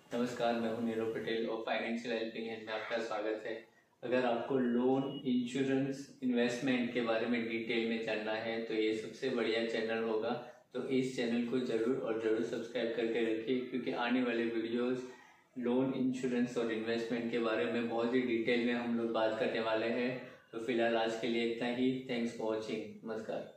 नमस्कार, मैं हूं नीरव पटेल और फाइनेंशियल हेल्पिंग हैंड में आपका स्वागत है। अगर आपको लोन, इंश्योरेंस, इन्वेस्टमेंट के बारे में डिटेल में जानना है तो ये सबसे बढ़िया चैनल होगा। तो इस चैनल को जरूर सब्सक्राइब करके रखिए, क्योंकि आने वाले वीडियोस लोन, इंश्योरेंस और इन्वेस्टमेंट के बारे में बहुत ही डिटेल में हम लोग बात करने वाले हैं। तो फिलहाल आज के लिए इतना ही। Thanks for watching. नमस्कार।